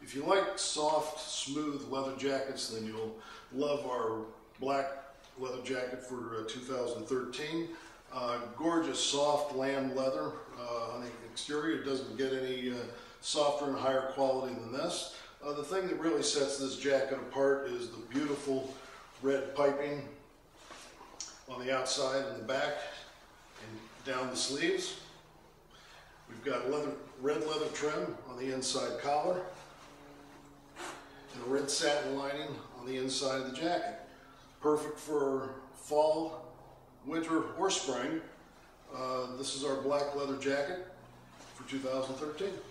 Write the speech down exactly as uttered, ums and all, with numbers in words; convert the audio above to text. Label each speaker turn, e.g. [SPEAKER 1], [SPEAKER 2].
[SPEAKER 1] If you like soft, smooth leather jackets, then you'll love our black leather jacket for uh, two thousand thirteen. Uh, gorgeous soft lamb leather uh, on the exterior. It doesn't get any uh, softer and higher quality than this. Uh, the thing that really sets this jacket apart is the beautiful red piping on the outside and the back and down the sleeves. We've got leather, red leather trim on the inside collar and a red satin lining on the inside of the jacket. Perfect for fall, winter, or spring. Uh, this is our black leather jacket for two thousand thirteen.